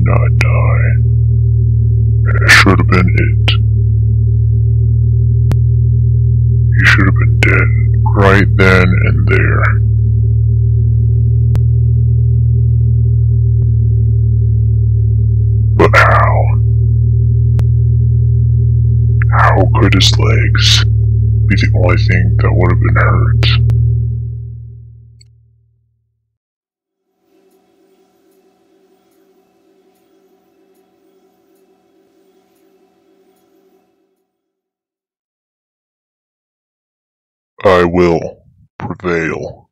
not die. That should have been it. You should have been dead right then and there. But how? How could his legs be the only thing that would have been hurt? I will prevail.